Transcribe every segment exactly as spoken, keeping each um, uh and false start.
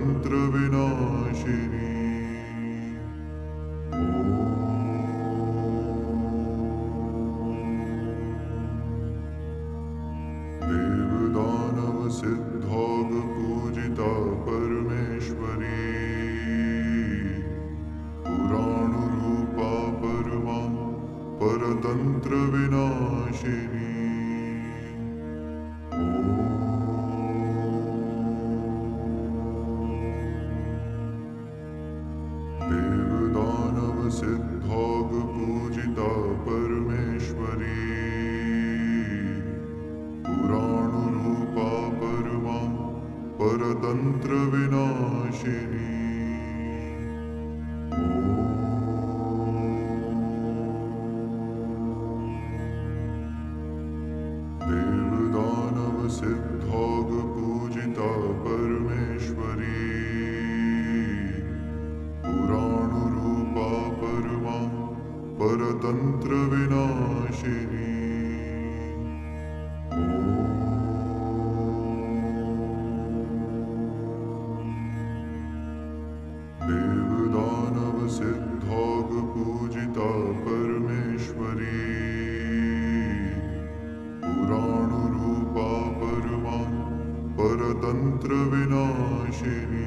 परतंत्र विनाशिनी। देवदानव सिद्धौघ पूजिता परमेश्वरी, पुराणु रूपा परमा परतंत्र विनाशिनी। देवदानव सिद्धौघ पूजिता परमेश्वरी, पुराणु रूपा परमा परतंत्र विनाशिनी। देवदानव सिद्धौघ पूजिता परमेश्वरी, पुराणु रूपा परमा परतंत्र विनाशिनी। देवदानव सिद्धौघ पूजिता परमेश्वरी, पुराणु रूपा परमा परतंत्र विनाशिनी।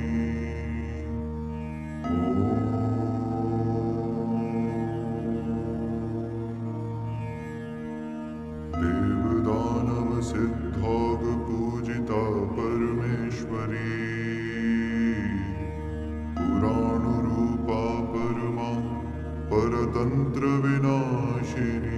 देवदानव सिद्धौघ पूजिता परमेश्वरी, पुराणु रूपा परमा परतंत्र विनाशिनी।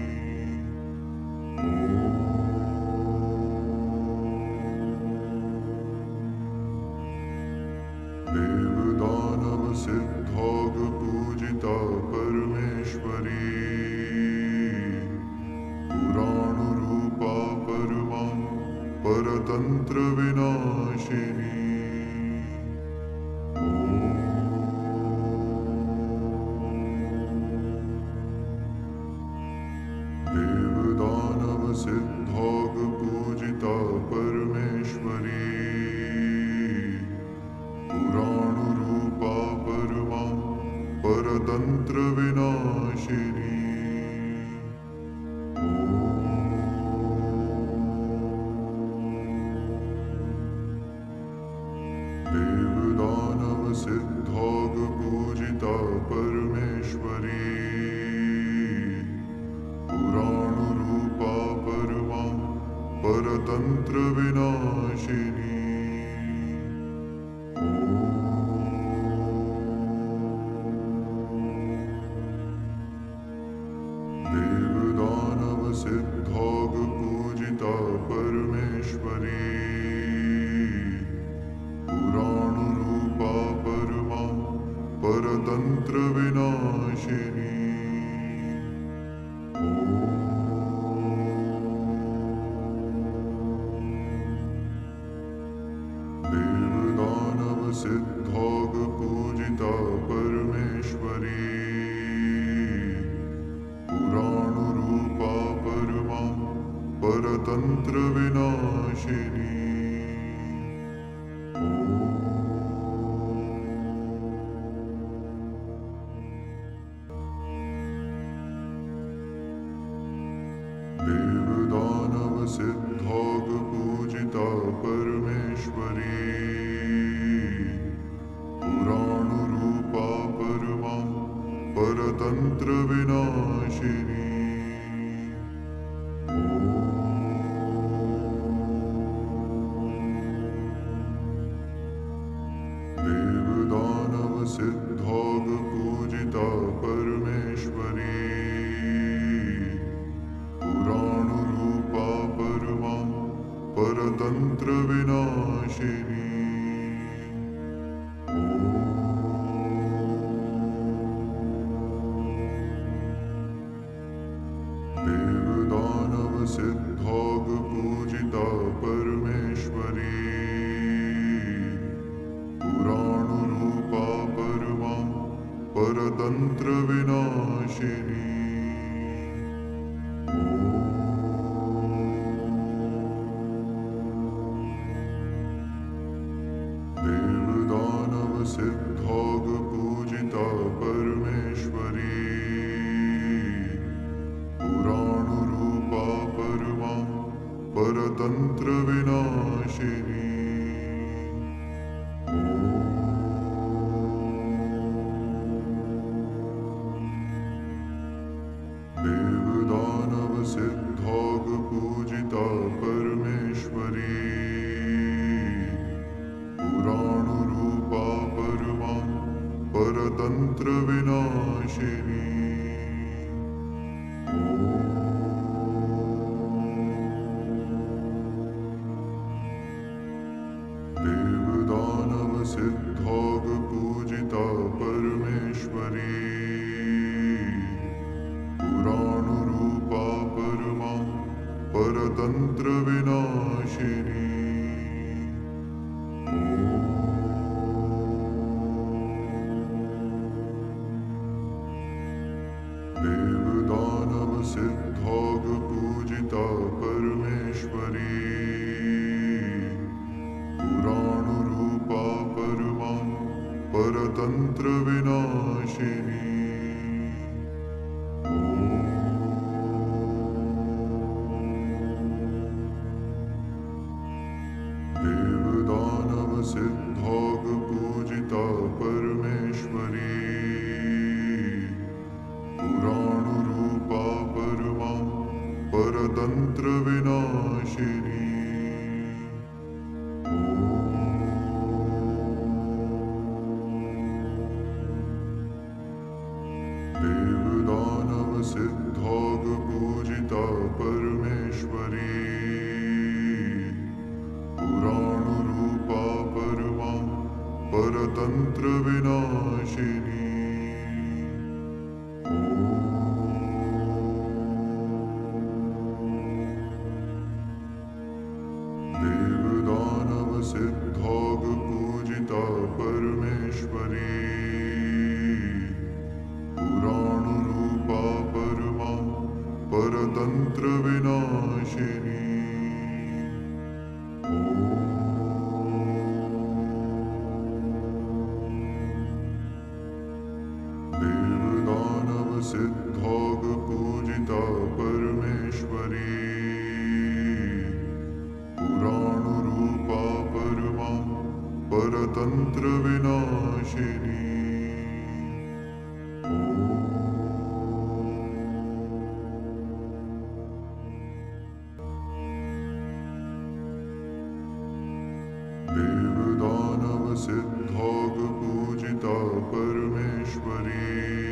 देवदानव सिद्धौघ पूजिता परमेश्वरी, पुराणु रूपा परमा परतंत्र विनाशिनी। देवदानव सिद्धौघ पूजिता परमेश्वरी, पुराणु रूपा परमा परतंत्र विनाशिनी। देवदानव सिद्धौघ पूजिता परमेश्वरी, पुराणु रूपा परमा परतंत्र विनाशिनी। देवदानव सिद्धौघ पूजिता परमेश्वरी, पुराणु रूपा परमा परतंत्र विनाशिनी। देवदानव सिद्धौघ पूजिता परमेश्वरी, पुराणु रूपा परमा परतंत्र विनाशिनी। देवदानव सिद्धौघ पूजिता परमेश्वरी, पुराणु रूपा परमा परतंत्र विनाशिनी। देवदानव सिद्धौघ पूजिता परमेश्वरी, पुराणु रूपा परमा परतंत्र विनाशिनी। देवदानव सिद्धौघ पूजिता परमेश्वरी, पुराणु रूपा परमा परतंत्र विनाशिनी। देव सिद्धौघ पूजिता परमेश्वरी पुराणु रूपा परमा परतंत्र विनाशिनी देवदानव सिद्धौघ पूजिता परमेश्वरी पुराणु रूपा परमा परतंत्र विनाशिनी देवदानव सिद्धौघ पूजिता परमेश्वरी पुराणु रूपा परमा परतंत्र विनाशिनी देवदानव सिद्धौघ पूजिता परमेश्वरी पुराणु रूपा परमा परतंत्र विनाशिनी देवदानव सिद्धौघ पूजिता परमेश्वरी पुराणु रूपा परमा परतंत्र विनाशिनी देवदानव सिद्धौघ पूजिता परमेश्वरी पुराणु रूपा परमा परतंत्र विनाशिनी देवदानव सिद्धौघ पूजिता परमेश्वरी पुराणु रूपा परमा परतंत्र विनाशिनी देवदानव सिद्धौघ पूजिता परमेश्वरी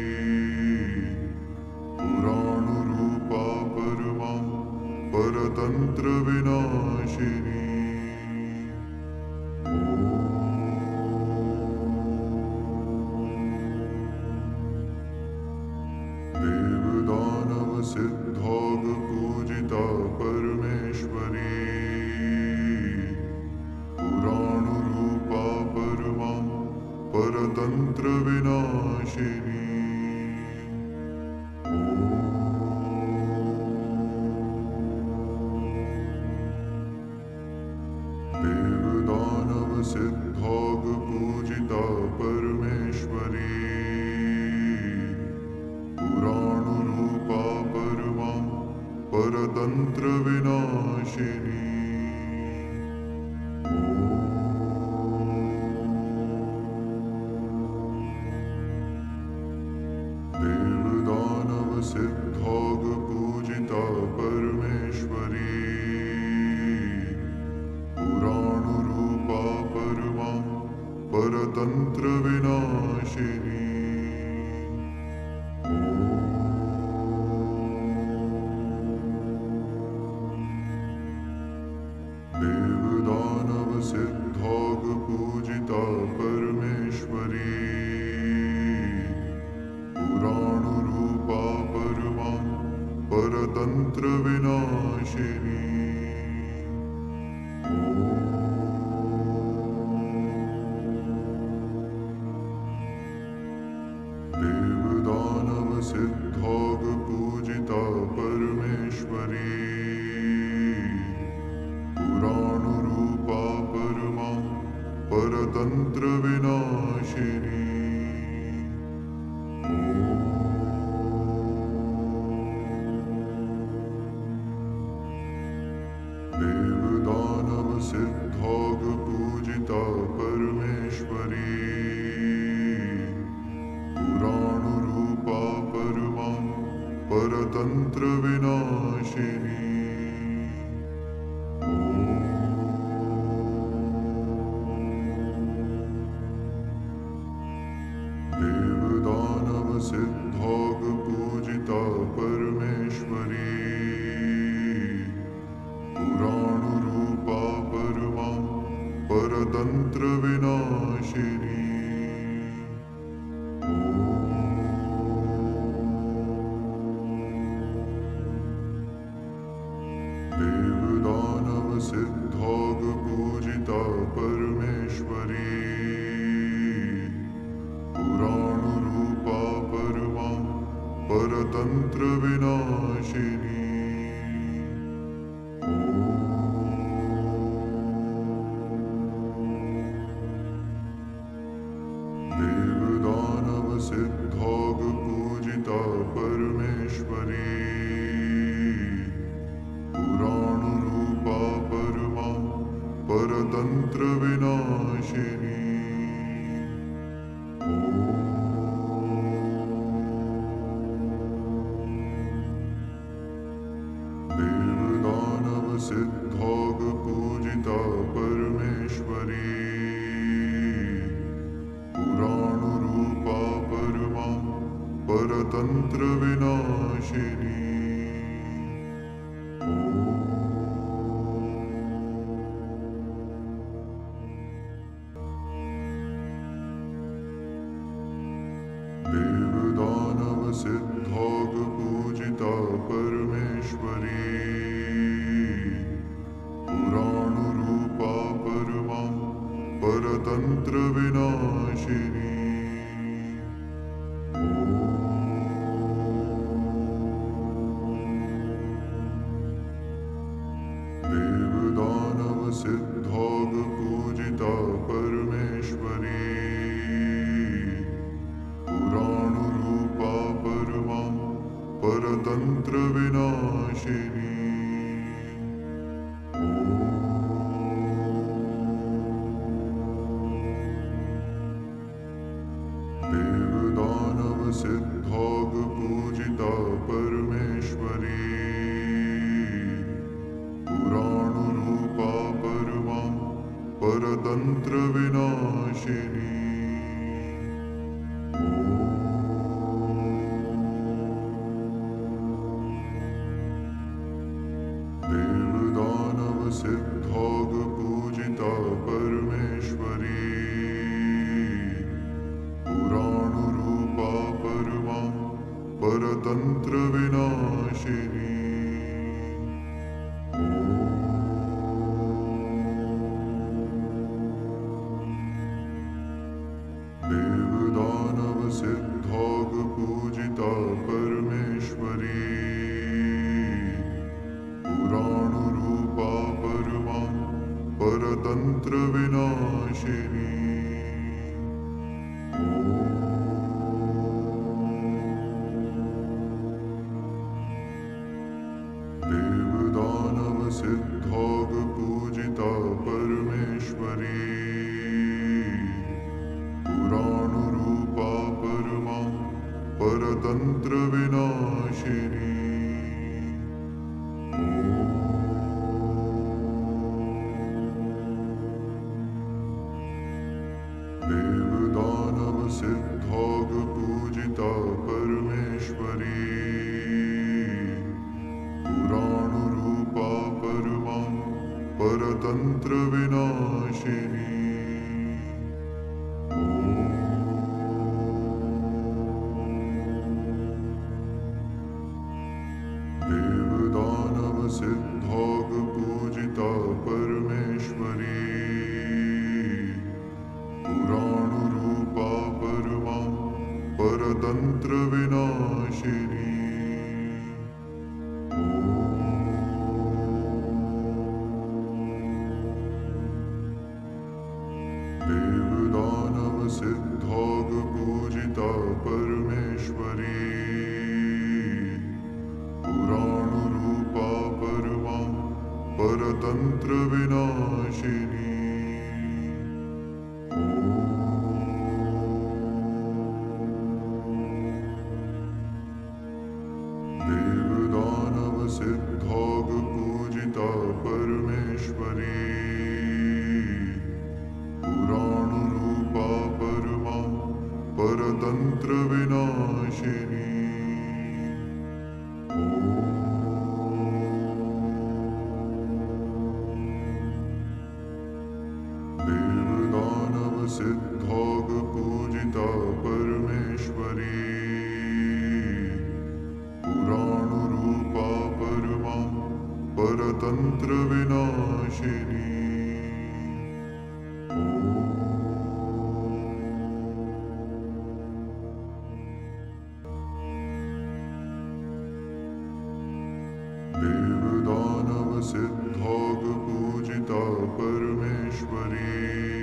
पुराणु रूपा परमा परतंत्र विनाशिनी देवदानव सिद्धौघ पूजिता परमेश्वरी पुराणु रूपा परमा परतंत्र विनाशिनी देवदानव सिद्धौघ पूजिता परमेश्वरी पुराणु रूपा परमा परतंत्र विनाशिनी देवदानव सिद्धौघ पूजिता परमेश्वरी पुराणु रूपा परमा परतंत्र विनाशिनी देवदानव सिद्धौघ पूजिता परमेश्वरी पुराणु रूपा परमा परतंत्र विनाशिनी देवदानव सिद्धौघ पूजिता परमेश्वरी पुराणु रूपा परमा परतंत्र विनाशिनी देवदानव सिद्धौघ पूजिता परमेश्वरी पुराणु रूपा परमा परतंत्र विनाशिनी। देवदानव सिद्धौघ पूजिता परमेश्वरी, पुराणु रूपा परमा परतंत्र विनाशिनी। देवदानव सिद्धौघ पूजिता परमेश्वरी, पुराणु रूपा परमा परतंत्र विनाशिनी। देवदानव सिद्धौघ पूजिता परमेश्वरी, पुराणु रूपा परमा परतंत्र विनाशिनी। देवदानव सिद्धौघ पूजिता परमेश्वरी, पुराणु रूपा परमा परतंत्र विनाशिनी। देवदानव सिद्धौघ पूजिता परमेश्वरी, पुराणु रूपा परमा परतंत्र विनाशिनी। देवदानव सिद्धौघ पूजिता परमेश्वरी, पुराणु रूपा परमा परतंत्र विनाशिनी। देवदानव सिद्धौघ पूजिता परमेश्वरी, पुराणु रूपा परमा परतंत्र विनाशिनी। देवदानव सिद्धौघ पूजिता परमेश्वरी, पुराणु रूपा परमा परतंत्र विनाशिनी। देवदानव सिद्धौघ पूजिता परमेश्वरी, पुराणु रूपा परमा परतंत्र विनाशिनी। देवदानव सिद्धौघ पूजिता परमेश्वरी, पुराणु रूपा परमा परतंत्र विनाशिनी। देवदानव सिद्धौघ पूजिता परमेश्वरी, पुराणु रूपा परमा परतंत्र विनाशिनी। देवदानव सिद्धौघ पूजिता परमेश्वरी, पुराणु रूपा परमा परतंत्र विनाशिनी। देवदानव सिद्धौघ पूजिता परमेश्वरी, पुराणु रूपा परमा परतंत्र विनाशिनी। परतंत्र विनाशिनी। देवदानव सिद्धाग पूजिता परमेश्वरी, पुराणु रूपा परमा परतंत्र विनाशिनी। देवदानव सिद्धाग पूजिता परमेश्वरी,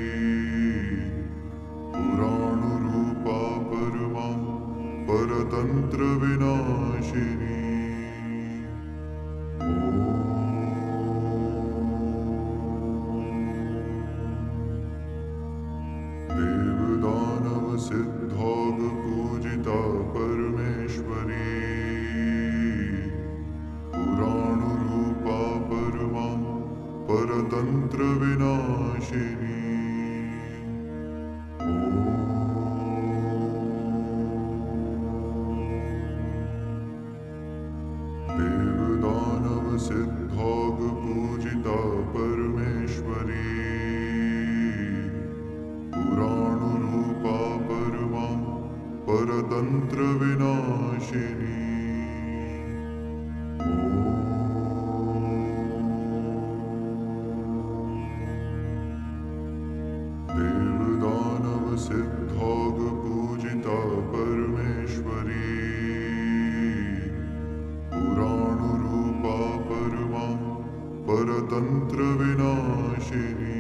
पुराणु रूपा परमा परतंत्र विनाशिनी। देवदानव सिद्धाग पूजिता परमेश्वरी, पुराणु रूपा परमा परतंत्र विनाशिनी। देवदानव सिद्धाग पूजिता परमेश्वरी, पुराणु रूपा परमा परतंत्र विनाशिनी। देवदानव सिद्धाग पूजिता परमेश्वरी, पुराणु रूपा परमा परतंत्र विनाशिनी।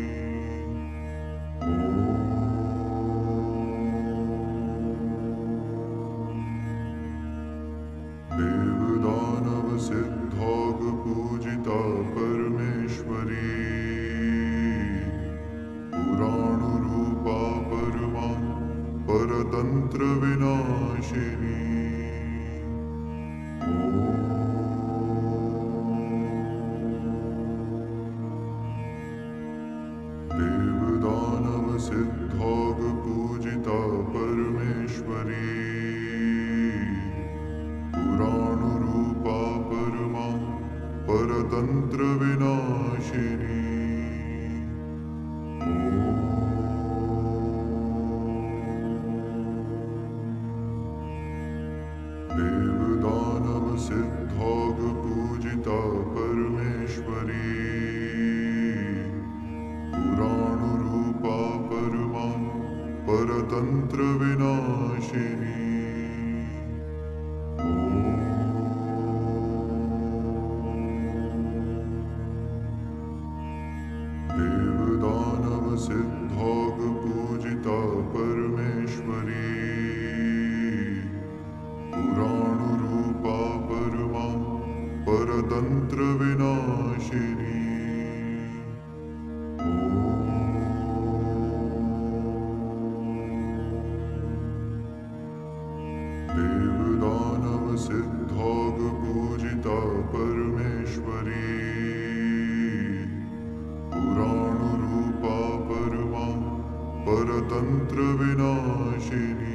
देवदानव सिद्धाग पूजिता परमेश्वरी, पुराणु रूपा परमा परतंत्र विनाशिनी। देवदानव सिद्धाग पूजिता परमेश्वरी, पुराणु रूपा परमा परतंत्र विनाशिनी। देवदानव सिद्धाग पूजिता परमेश्वरी, पुराणु रूपा परमा परतंत्र विनाशिनी। देवदानव सिद्धाग पूजिता परमेश्वरी, पुराणु रूपा परमा परतंत्र विनाशिनी। देवदानव सिद्धाग पूजिता परमेश्वरी, पुराणु रूपा परमा परतंत्र विनाशिनी।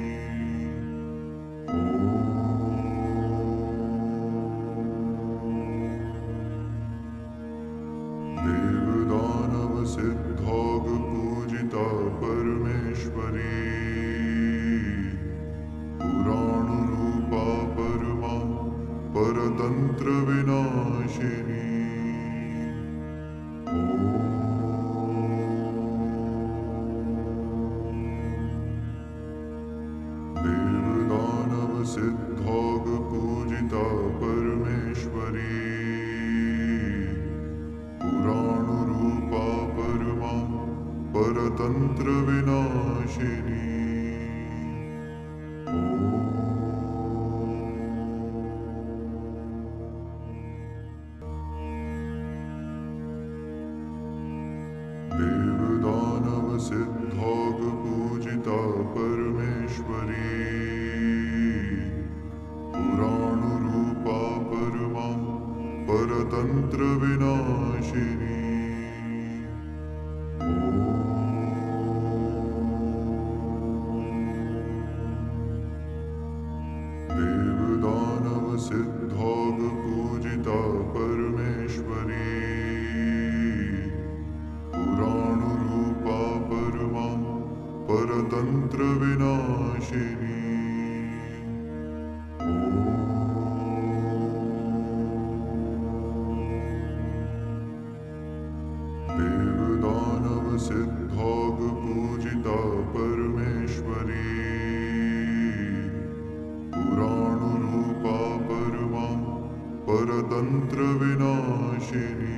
देवदानव सिद्धाग पूजिता परमेश्वरी, पुराणु रूपा परमा परतंत्र विनाशिनी। देवदानव सिद्धाग पूजिता परमेश्वरी, पुराणु रूपा परमा परतंत्र विनाशिनी। देवदानव सिद्धाग पूजिता परमेश्वरी, पुराणु रूपा परमा परतंत्र विनाशिनी। सिद्धाग पूजिता परमेश्वरी पुराणु रूपा परमा परतंत्र विनाशिनी देवदानव सिद्धाग पूजिता परमेश्वरी पुराणु रूपा परमा परतंत्र विनाशिनी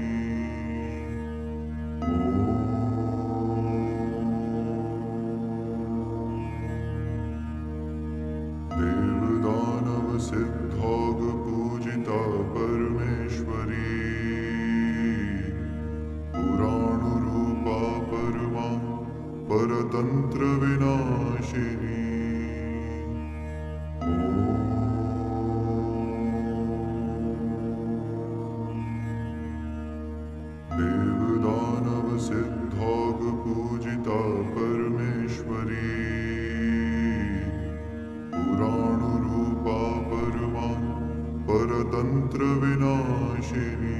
देवदानव सिद्धाग पूजिता परमेश्वरी पुराणु रूपा परमा परतंत्र विनाशिनी देवदानव सिद्धाग पूजिता परमेश्वरी पुराणु रूपा परमा परतंत्र विनाशिनी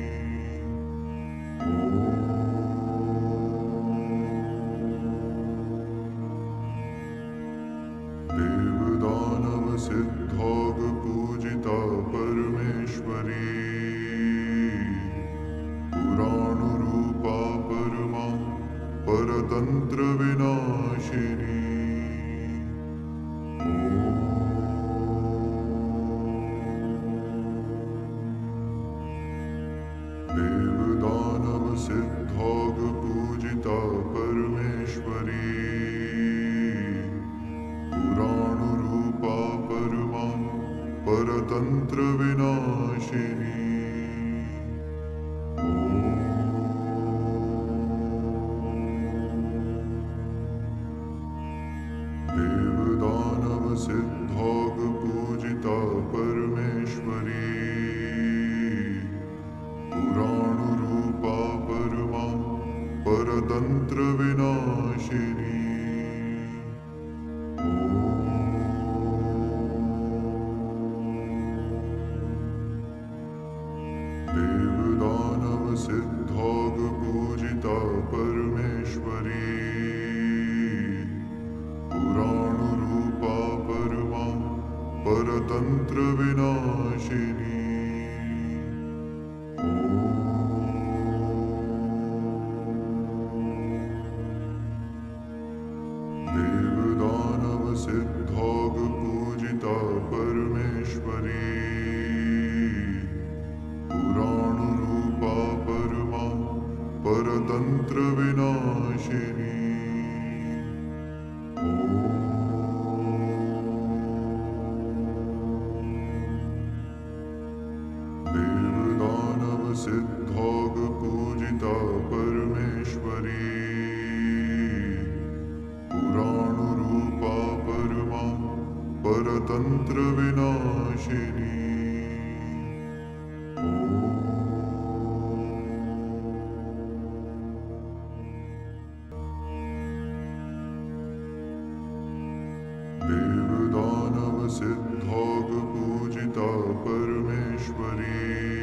देवदानव सिद्धाग पूजिता परमेश्वरी पुराणु रूपा परमा परतंत्र विनाशिनी देवदानव सिद्धाग पूजिता परमेश्वरी पुराणु रूपा परमा परतंत्र विनाशिनी देवदानव सिद्धाग पूजिता परमेश्वरी पुराणु रूपा परमा परतंत्र विनाशिनी देवदानव सिद्धाग पूजिता परमेश्वरी पुराणु रूपा परमा परतंत्र विनाशिनी देवदानव सिद्धाग पूजिता परमेश्वरी पुराणु रूपा परमा परतंत्र विनाशिनी देवदानव सिद्धाग पूजिता परमेश्वरी पुराणु रूपा परमा परतंत्र विनाशिनी देवदानव सिद्धाग पूजिता परमेश्वरी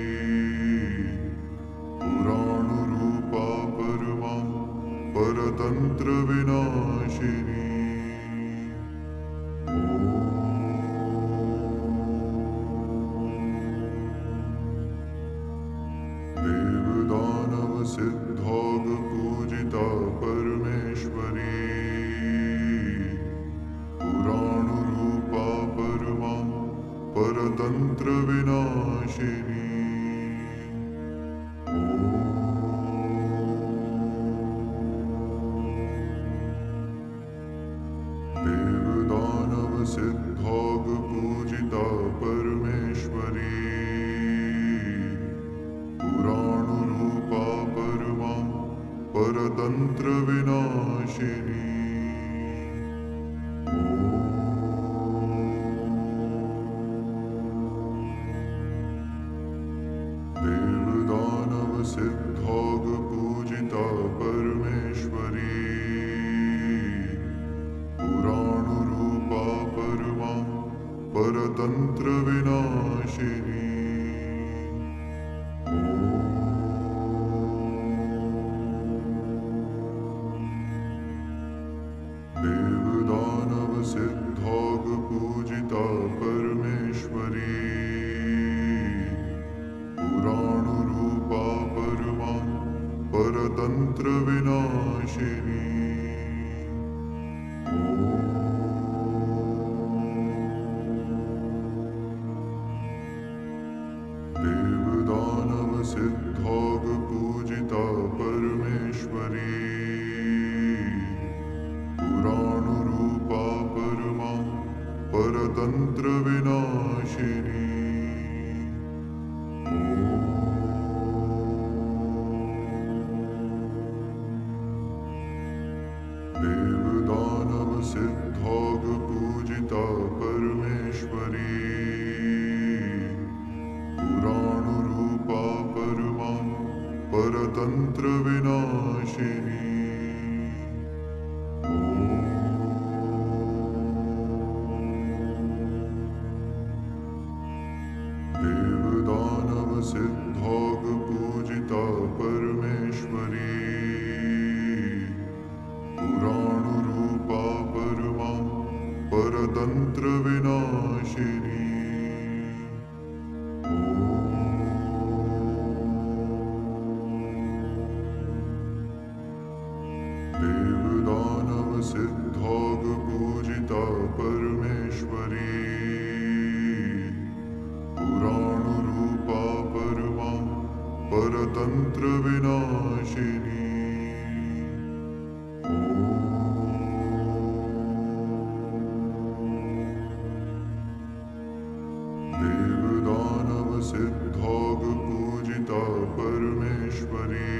पुराणु रूपा परमा परतंत्र विनाशिनी देवदानव सिद्धाग पूजिता परमेश्वरी पुराणु रूपा परमा परतंत्र विनाशिनी देवदानव सिद्धाग पूजिता परमेश्वरी पुराणु रूपा परमा परतंत्र विनाशिनी देवदानव सिद्धाग पूजिता परमेश्वरी पुराणु रूपा परमा परतंत्र विनाशिनी देवदानव सिद्धाग पूजिता परमेश्वरी पुराणु रूपा परमा परतंत्र विनाशिनी देवदानव सिद्धाग पूजिता परमेश्वरी पुराणु रूपा परमा परतंत्र विनाशिनी देवदानव सिद्धाग पूजिता परमेश्वरी पुराणु रूपा परमा परतंत्र विनाशिनी देवदानव सिद्धाग पूजिता परमेश्वरी पुराणु रूपा परमा परतंत्र विनाशिनी देवदानव सिद्धाग पूजिता परमेश्वरी पुराणु रूपा परमा परतंत्र विनाशिनी देवदानव सिद्धाग पूजिता परमेश्वरी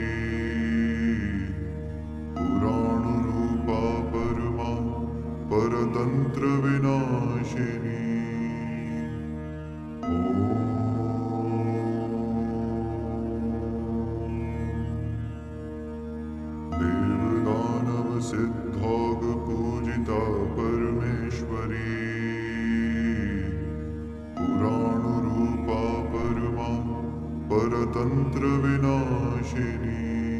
पुराणु रूपा परमा परतंत्र विनाशिनी देवदानव सिद्धाग पूजिता परमेश्वरी पुराणु रूपा परमा परतंत्र विनाशिनी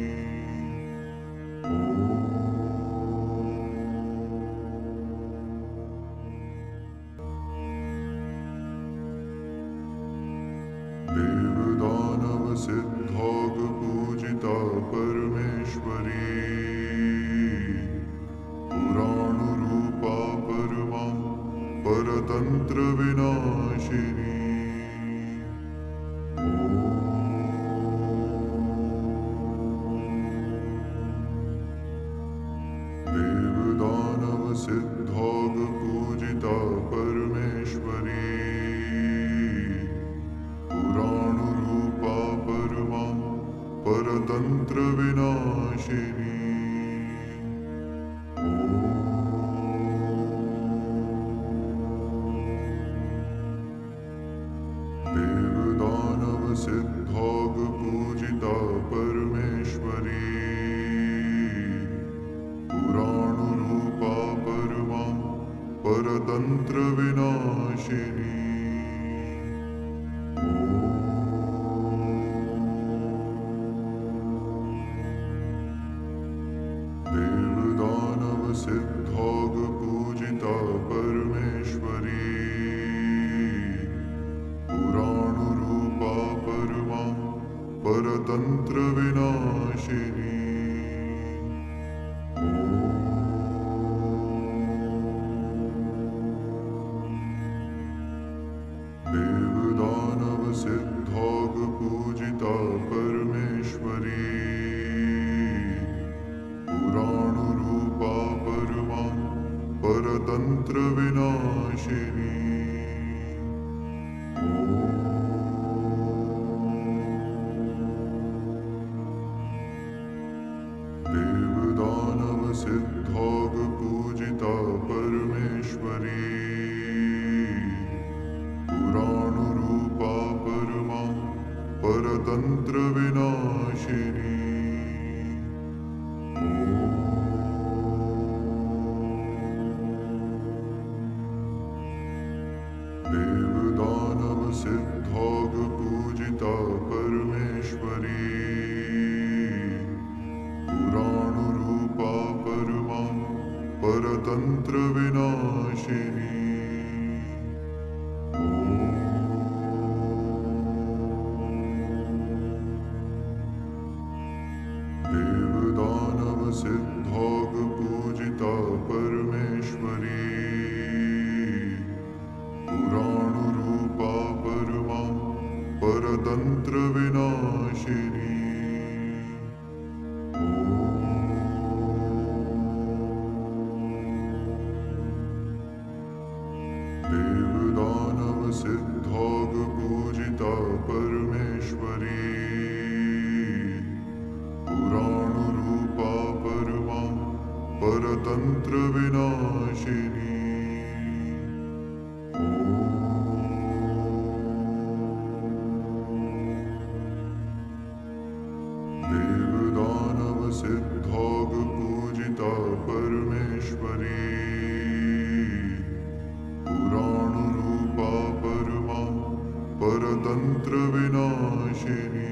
देवदानव सिद्धाग पूजिता परमेश्वरी पुराणु रूपा परमा परतंत्र विनाशिनी देवदानव सिद्धाग पूजिता परमेश्वरी पुराणु रूपा परमा परतंत्र विनाशिनी देवदानव सिद्धाग पूजिता परमेश्वरी पुराणु रूपा परमा परतंत्र विनाशिनी देवदानव सिद्धाग पूजिता परमेश्वरी पुराणु रूपा परमा परतंत्र विनाशिनी देवदानव सिद्धाग पूजिता परमेश्वरी पुराणु रूपा परमा परतंत्र विनाशिनी देवदानव सिद्धाग पूजिता परमेश्वरी पुराणु रूपा परमा परतंत्र विनाशिनी देवदानव सिद्धाग परतंत्र विनाशिनी। देवदानव सिद्धौघ पूजिता परमेश्वरी, पुराणु रूपा परमा परतंत्र विनाशिनी। देवदानव सिद्धौघ पूजिता परमेश्वरी, पुराणु रूपा परमा परतंत्र विनाशिनी। देवदानव सिद्धौघ पूजिता परमेश्वरी, पुराणु रूपा परमा परतंत्र विनाशिनी।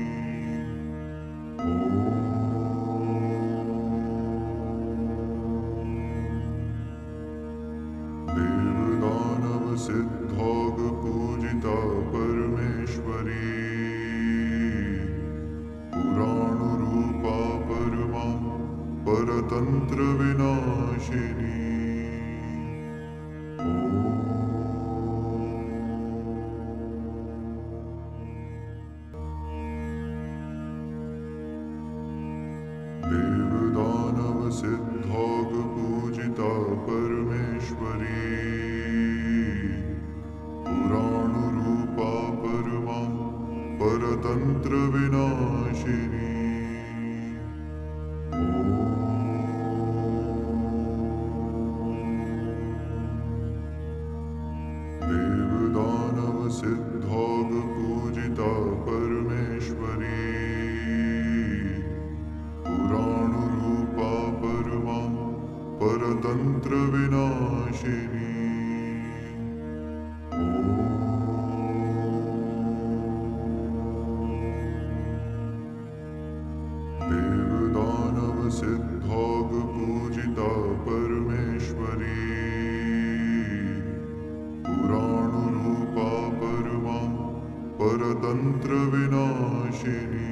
देवदानव सिद्धौघ पूजिता परमेश्वरी, पुराणु रूपा परमा परतंत्र विनाशिनी। देवदानव सिद्धौघ पूजिता परमेश्वरी, पुराणु रूपा परमा परतंत्र विनाशिनी। देवदानव सिद्धौघ पूजिता परमेश्वरी, पुराणु रूपा परमा परतंत्र विनाशिनी। देवदानव सिद्धौघ पूजिता परमेश्वरी, पुराणु रूपा परमा परतंत्र विनाशिनी।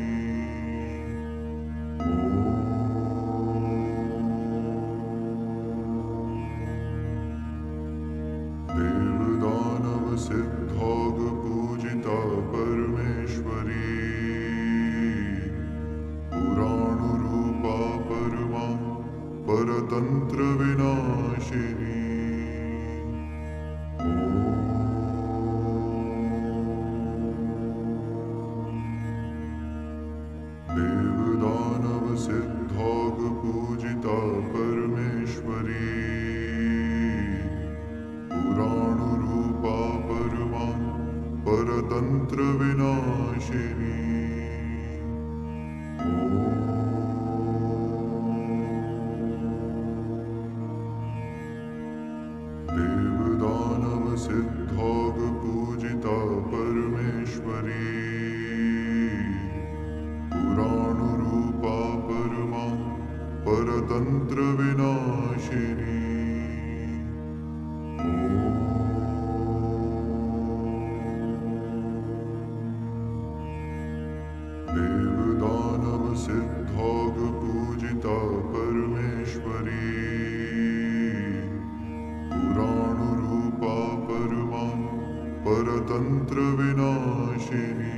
देवदानव सिद्धौघ पूजिता परमेश्वरी, पुराणु रूपा परमा परतंत्र विनाशिनी। देवदानव सिद्धौघ पूजिता परमेश्वरी, पुराणु रूपा परमा परतंत्र विनाशिनी। देवदानव सिद्धौघ पूजिता परमेश्वरी, पुराणु रूपा परमा परतंत्र विनाशिनी। देवदानव सिद्धौघ पूजिता परमेश्वरी, पुराणु रूपा परमा परतंत्र विनाशिनी।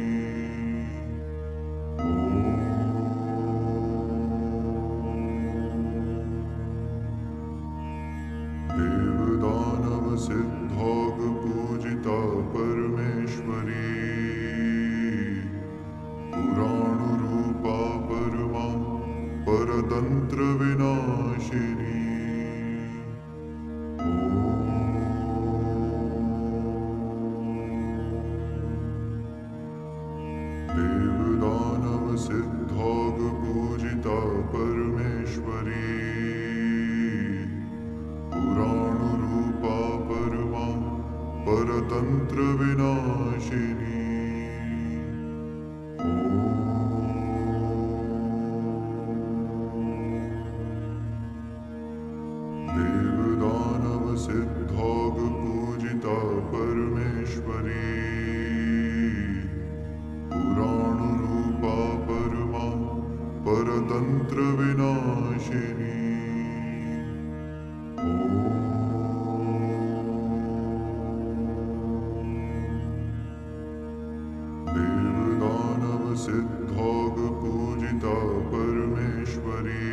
देवदानव सिद्धौघ पूजिता परमेश्वरी, पुराणु रूपा परमा परतंत्र विनाशिनी। देवदानव सिद्धौघ पूजिता परमेश्वरी, पुराणु रूपा परमा परतंत्र विनाशिनी। देव परतंत्र विनाशिनी। देवदानव सिद्धौघ पूजिता परमेश्वरी,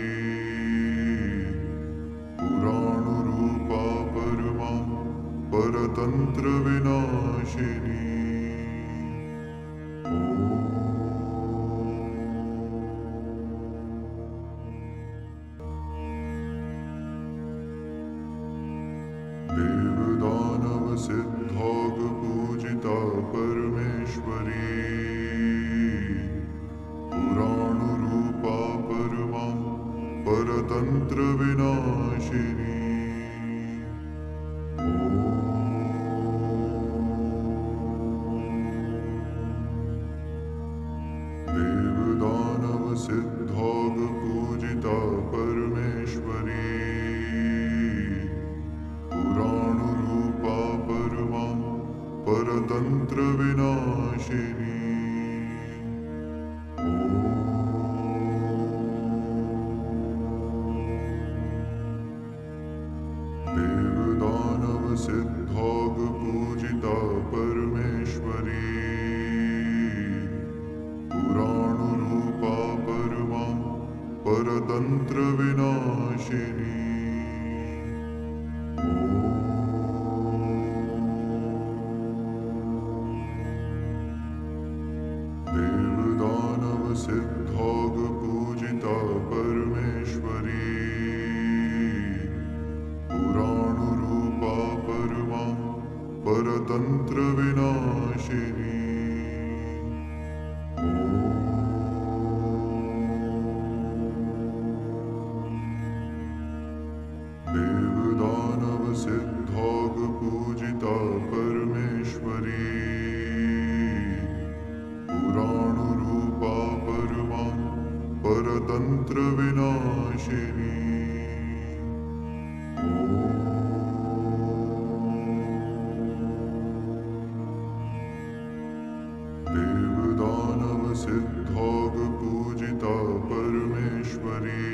पुराणु रूपा परमा परतंत्र विनाशिनी। देवदानव सिद्धौघ पूजिता परमेश्वरी, पुराणु रूपा परमा परतंत्र विनाशिनी। देवदानव सिद्धौघ पूजिता परमेश्वरी, पुराणु रूपा परमा परतंत्र विनाशिनी। देवदानव सिद्धौघ पूजिता परमेश्वरी, पुराणु रूपा परमा परतंत्र विनाशिनी। देवदानव सिद्धौघ पूजिता परमेश्वरी, पुराणु रूपा परमा परतंत्र विनाशिनी। देवदानव सिद्धौघ पूजिता परमेश्वरी, पुराणु रूपा परमा परतंत्र विनाशिनी। देवदानव सिद्धौघ पूजिता परमेश्वरी,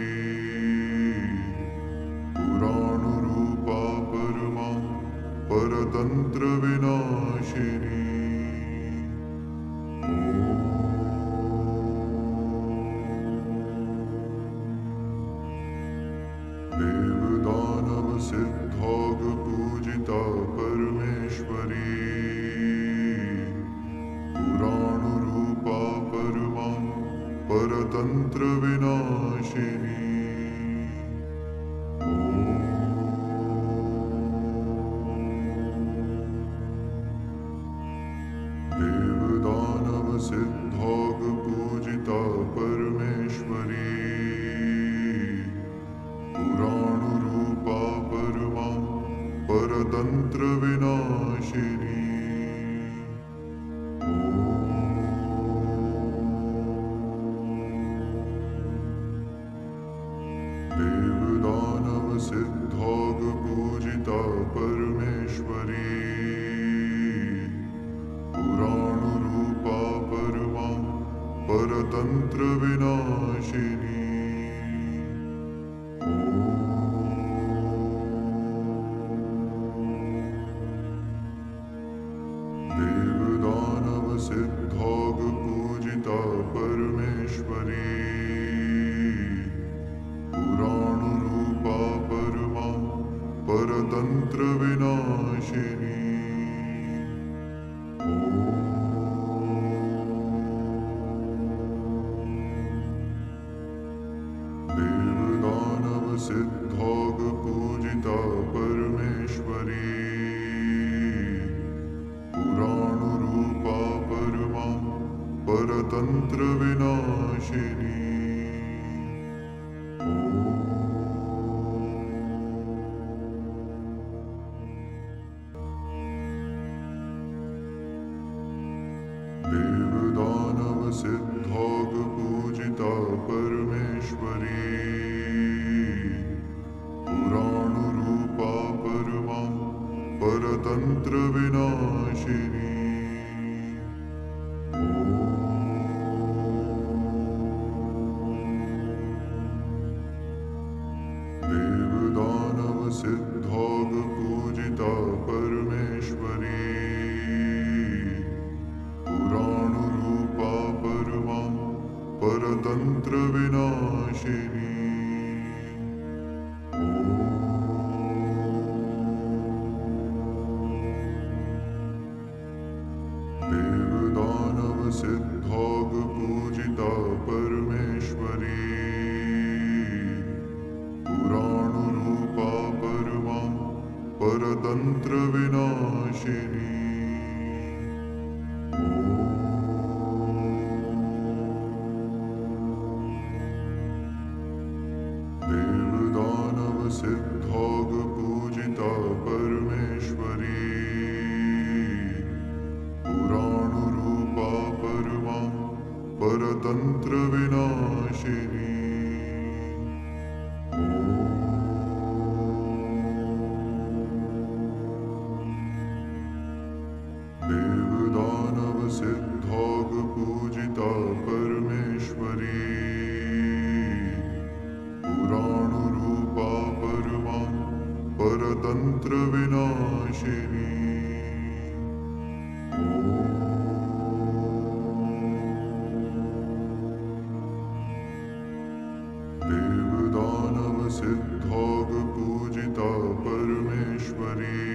पुराणु रूपा परमा परतंत्र विनाशिनी। देवदानव सिद्धौघ पूजिता परमेश्वरी, पुराणु रूपा परमा परतंत्र विनाशिनी। देवदानव सिद्धौघ पूजिता परमेश्वरी, पुराणु रूपा परमा परतंत्र विनाशिनी। देवदानव सिद्धौघ पूजिता परमेश्वरी, पुराणु रूपा परमा परतंत्र विनाशिनी। देवदानव सिद्धौघ पूजिता परमेश्वरी, पुराणु रूपा परमा परतंत्र विनाशिनी। देवदानव सिद्धौघ पूजिता परमेश्वरी, पुराणु रूपा परमा परतंत्र विनाशिनी। देवदानव सिद्धौघ पूजिता परमेश्वरी, पुराणु रूपा परमा परतंत्र विनाशिनी। परतंत्र विनाशिनी। देवदानव सिद्धौघ पूजिता परमेश्वरी, पुराणु रूपा परमा परतंत्र विनाशिनी। देवदानव सिद्धौघ पूजिता परमेश्वरी, पुराणु रूपा परमा परतंत्र विनाशिनी। देवदानव सिद्धौघ पूजिता परमेश्वरी, पुराणु रूपा परमा परतंत्र विनाशिनी। देवदानव सिद्धौघ पूजिता परमेश्वरी,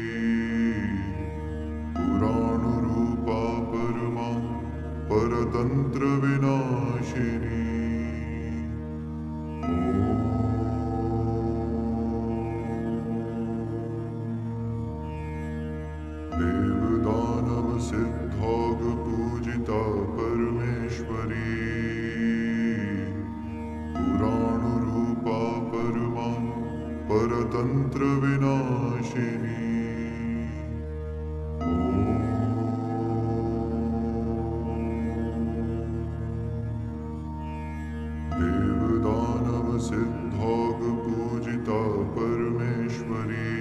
पुराणु रूपा परमा परतंत्र विनाशिनी। देवदानव सिद्धौघ पूजिता परमेश्वरी, पुराणु रूपा परमा परतंत्र विनाशिनी। देवदानव सिद्धौघ पूजिता परमेश्वरी,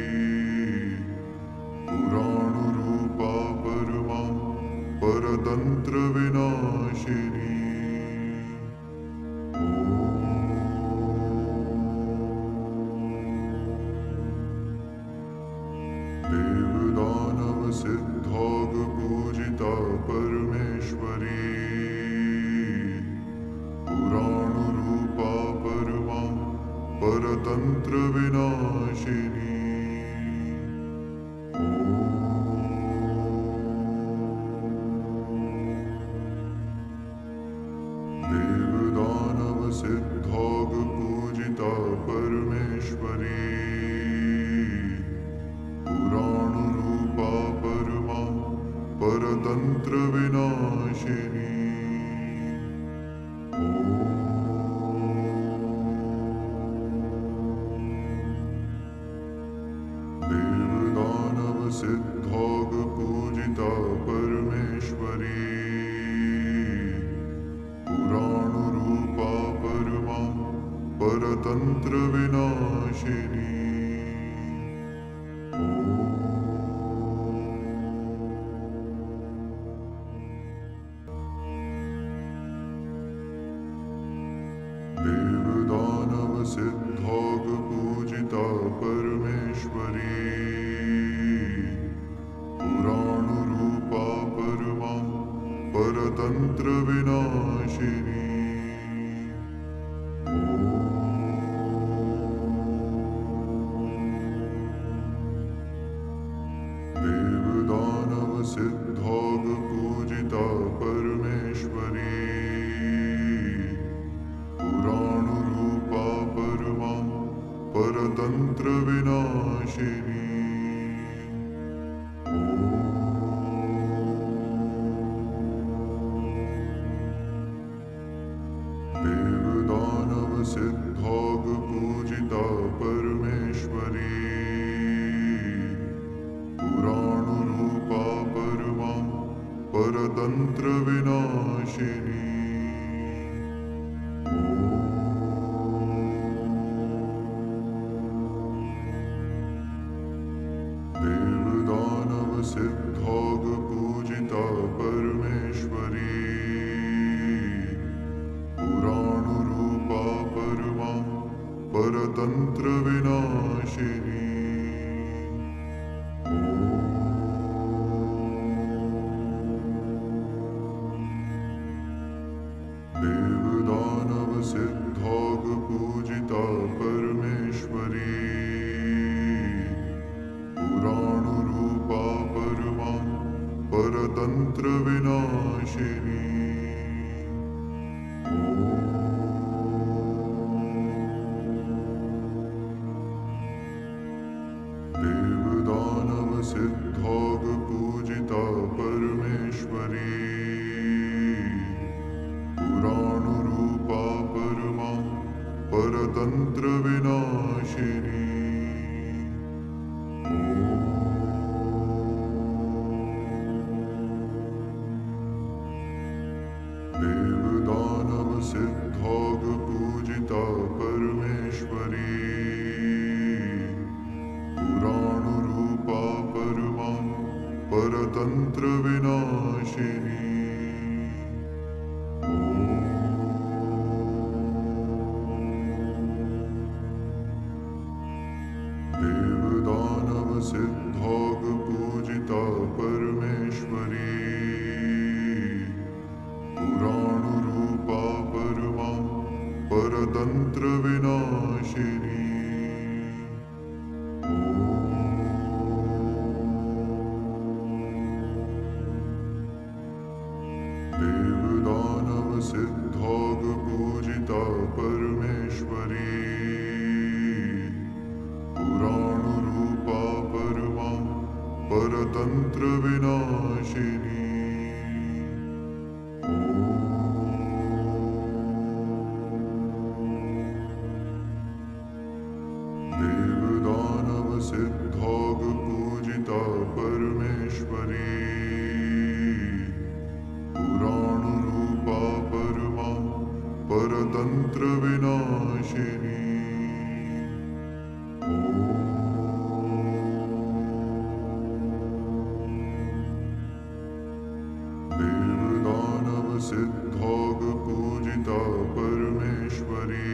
पुराणु रूपा परमा परतंत्र विनाशिनी। देवदानव सिद्धौघ पूजिता परमेश्वरी, पुराणु रूपा परमा परतंत्र विनाशिनी। देवदानव सिद्धौघ पूजिता परमेश्वरी, पुराणु रूपा परमा परतंत्र विनाशिनी। देवदानव सिद्धौघ पूजिता परमेश्वरी, पुराणु रूपा परमा परतंत्र विनाशिनी। देवदानव सिद्धौघ पूजिता परमेश्वरी, पुराणु रूपा परमा परतंत्र विनाशिनी। देवदानव सिद्धौघ पूजिता परमेश्वरी, पुराणु रूपा परमा परतंत्र विनाशिनी। देवदानव सिद्धौघ पूजिता परमेश्वरी, पुराणु रूपा परमा परतंत्र विनाशिनी। देवदानव सिद्धौघ पूजिता परमेश्वरी, पुराणु रूपा परमा परतंत्र विनाशिनी। देव परतंत्र विनाशिनी। देवदानव सिद्धौघ पूजिता परमेश्वरी, पुराणु रूपा परमा परतंत्र विनाशिनी। देवदानव सिद्धौघ पूजिता परमेश्वरी, पुराणु रूपा परमा परतंत्र विनाशिनी। देवदानव सिद्धौघ पूजिता परमेश्वरी, पुराणु रूपा परमा परतंत्र विनाशिनी। देवदानव सिद्धौघ पूजिता परमेश्वरी, पुराणु रूपा परमा परतंत्र विनाशिनी। देवदानव सिद्धौघ पूजिता परमेश्वरी, पुराणु रूपा परमा परतंत्र विनाशिनी। देवदानव सिद्धौघ पूजिता परमेश्वरी,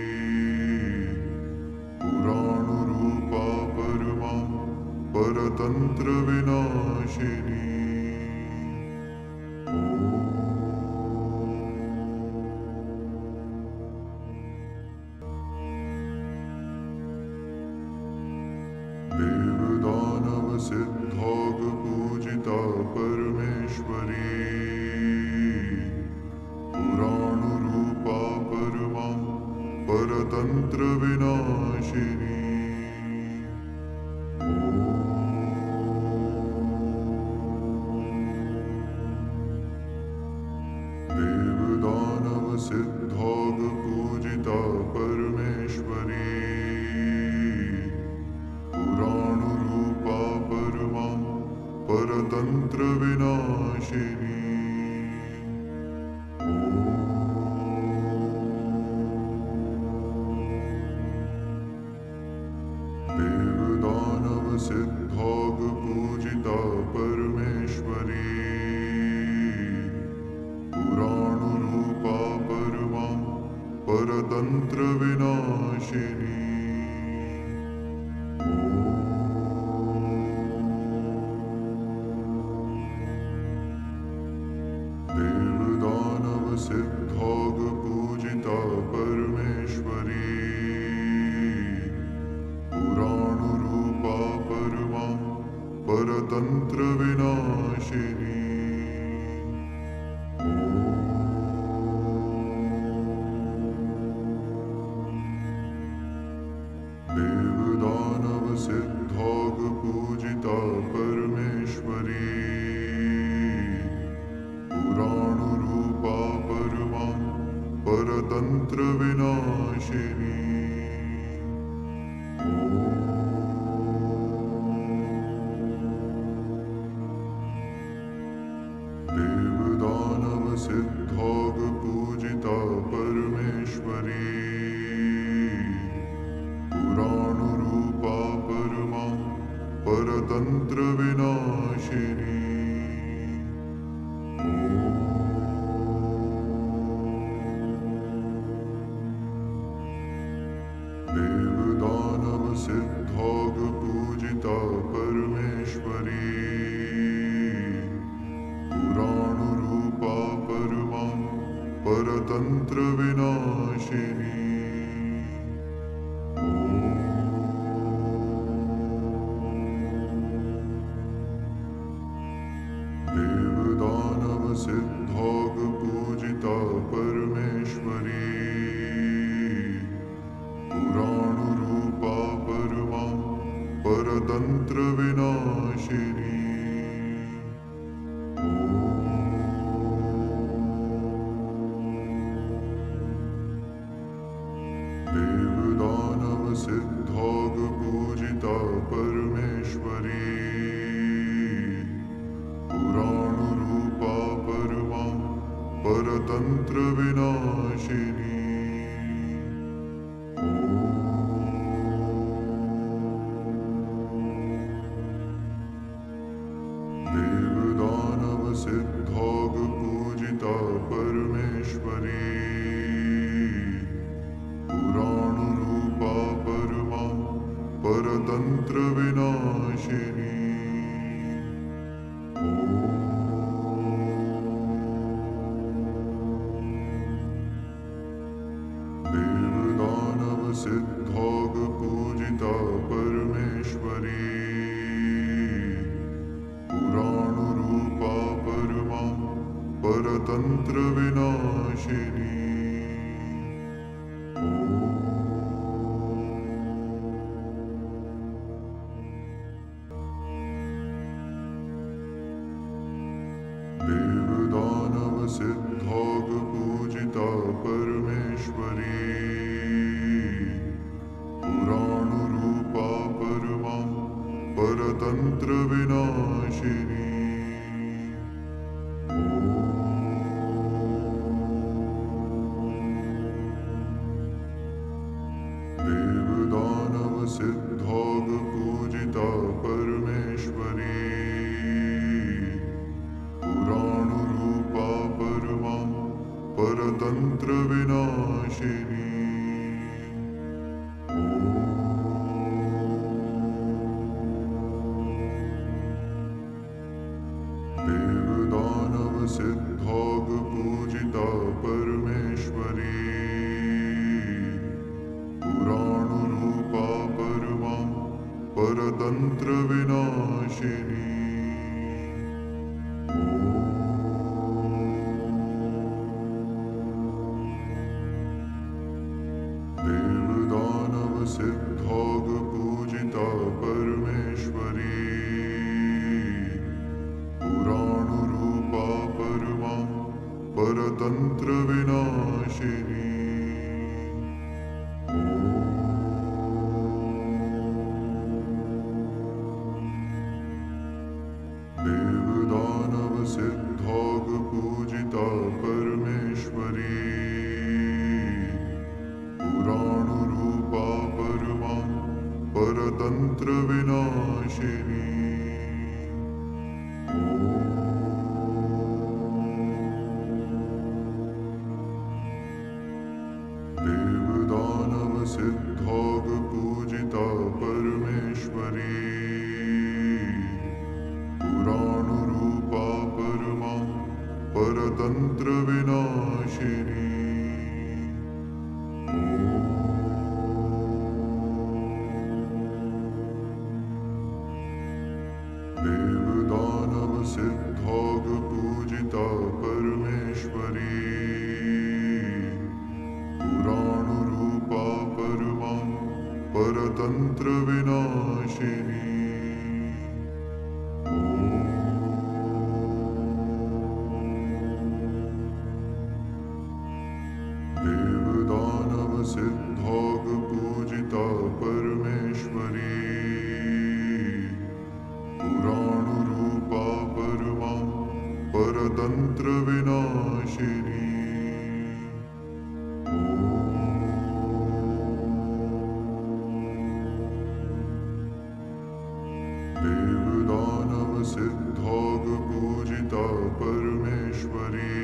पुराणु रूपा परमा परतंत्र विनाशिनी। देवदानव सिद्धौघ पूजिता परमेश्वरी, पुराणु रूपा परमा परतंत्र विनाशिनी। देवदानव सिद्धौघ पूजिता परमेश्वरी, पुराणु रूपा परमा परतंत्र विनाशिनी। देवदानव सिद्धौघ पूजिता परमेश्वरी, पुराणु रूपा परमा परतंत्र विनाशिनी। देवदानव सिद्धौघ पूजिता परमेश्वरी, पुराणु रूपा परमा परतंत्र विनाशिनी। देवदानव सिद्धौघ पूजिता परमेश्वरी, पुराणु रूपा परमा परतंत्र विनाशिनी। देवदानव सिद्धौघ पूजिता परमेश्वरी, पुराणु रूपा परमा परतंत्र विनाशिनी। देवदानव सिद्धौघ पूजिता परमेश्वरी, पुराणु रूपा परमा परतंत्र विनाशिनी। देव सिद्धाग पूजिता परमेश्वरी पुराणु रूपा परमा परतंत्र विनाशिनी देवदानव सिद्धाग पूजिता परमेश्वरी पुराणु रूपा परमा परतंत्र विनाशिनी देवदानव सिद्धाग पूजिता परमेश्वरी पुराणु रूपा परमा परतंत्र विनाशिनी देवदानव सिद्धाग पूजिता परमेश्वरी पुराणु रूपा परमा परतंत्र विनाशिनी देवदानव सिद्धाग पूजिता परमेश्वरी पुराणु रूपा परमा परतंत्र विनाशिनी देवदानव सिद्धाग पूजिता परमेश्वरी पुराणु रूपा परमा परतंत्र विनाशिनी देवदानव सिद्धाग पूजिता परमेश्वरी पुराणु रूपा परमा परतंत्र विनाशिनी देवदानव सिद्धाग पूजिता परमेश्वरी पुराणु रूपा परमा परतंत्र विनाशिनी देवदानव सिद्धाग पूजिता परमेश्वरी पुराणु रूपा परमा परतंत्र विनाशिनी देवदानव सिद्धाग पूजिता परमेश्वरी पुराणु रूपा परमा परतंत्र विनाशिनी देवदानव सिद्धाग पूजिता परमेश्वरी पुराणु रूपा परमा परतंत्र विनाशिनी देवदानव सिद्धाग पूजिता परमेश्वरी पुराणु रूपा परमा परतंत्र विनाशिनी देवदानव सिद्धाग पूजिता परमेश्वरी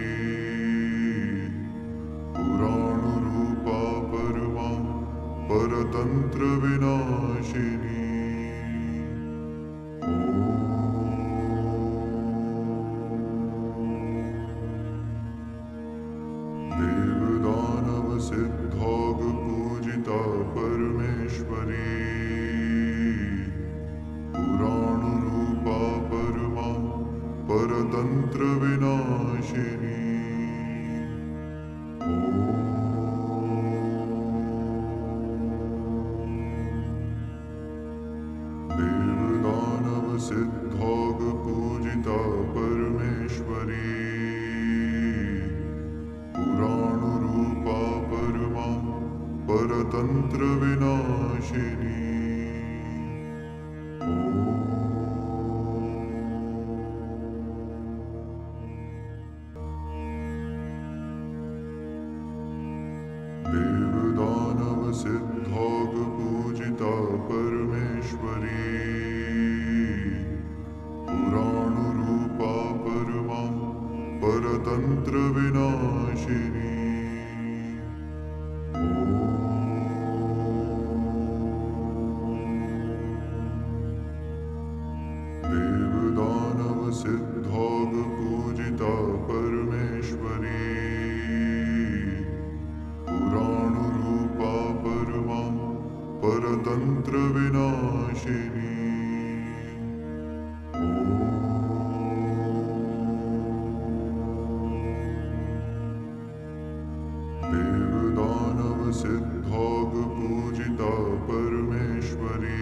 पुराणु रूपा परमा परतंत्र विनाशिनी देवदानव सिद्धाग पूजिता परमेश्वरी पुराणु रूपा परमा परतंत्र विनाशिनी परतंत्र विनाशिनी। देवदानव सिद्धाग पूजिता परमेश्वरी, पुराणु रूपा परमा परतंत्र विनाशिनी। देवदानव सिद्धाग पूजिता परमेश्वरी, पुराणु रूपा परमा परतंत्र विनाशिनी। देवदानव सिद्धाग पूजिता परमेश्वरी,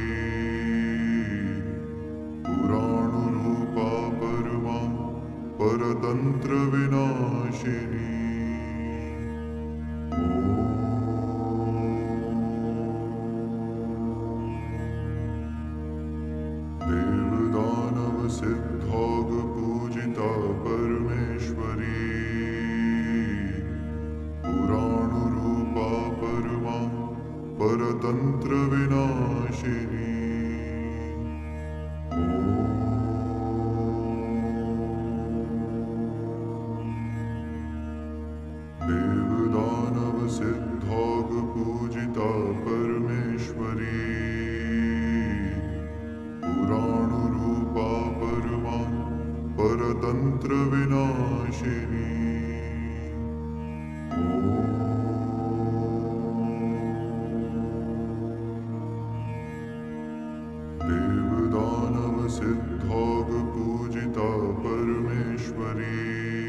पुराणु रूपा परमा परतंत्र विनाशिनी। देवदानव सिद्धाग पूजिता परमेश्वरी, पुराणु रूपा परमा परतंत्र विनाशिनी। देवदानव सिद्धाग पूजिता परमेश्वरी, पुराणु रूपा परमा परतंत्र विनाशिनी। देवदानव सिद्धाग पूजिता परमेश्वरी,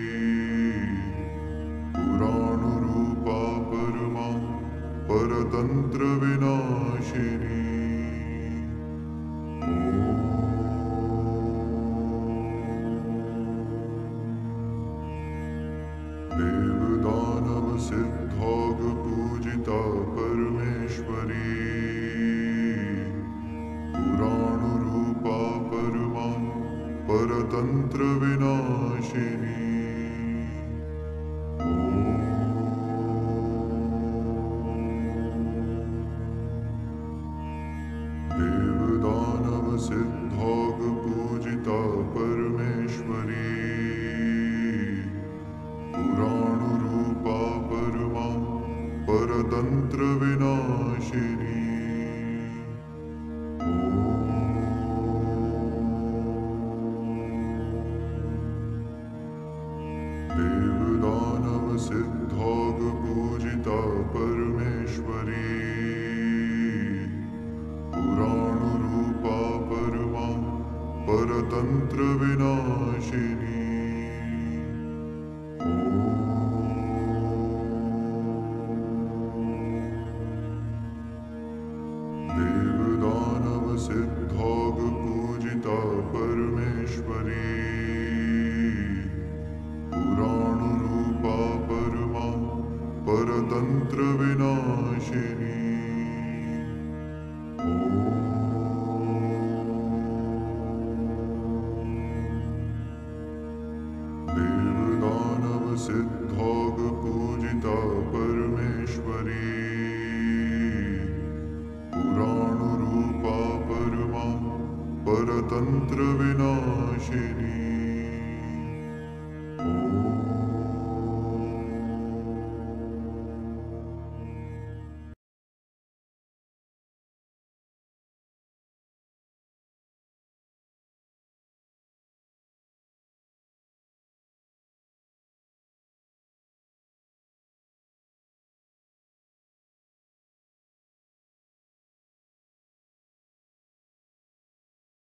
पुराणु रूपा परमा परतंत्र विनाशिनी। देवदानव सिद्धाग पूजिता परमेश्वरी, पुराणु रूपा परमा परतंत्र विनाशिनी। देवदानव सिद्धाग पूजिता परमेश्वरी, पुराणु रूपा परमा परतंत्र विनाशिनी। देवदानव सिद्धाग पूजिता परमेश्वरी, पुराणु रूपा परमा परतंत्र विनाशिनी। देवदानव सिद्धाग पूजिता परमेश्वरी, पुराणु रूपा परमा परतंत्र विनाशिनी। देवदानव सिद्धाग पूजिता परमेश्वरी, पुराणु रूपा परमा परतंत्र विनाशिनी।